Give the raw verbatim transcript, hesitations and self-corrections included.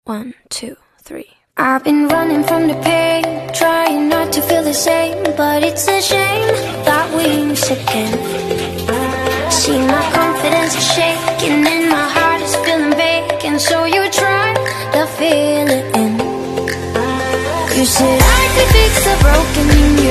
One, two, three. I've been running from the pain, trying not to feel the same, but it's a shame that we used again. See, my confidence is shaking and my heart is feeling vacant, so you try to fill it in. You said I could fix the broken in you.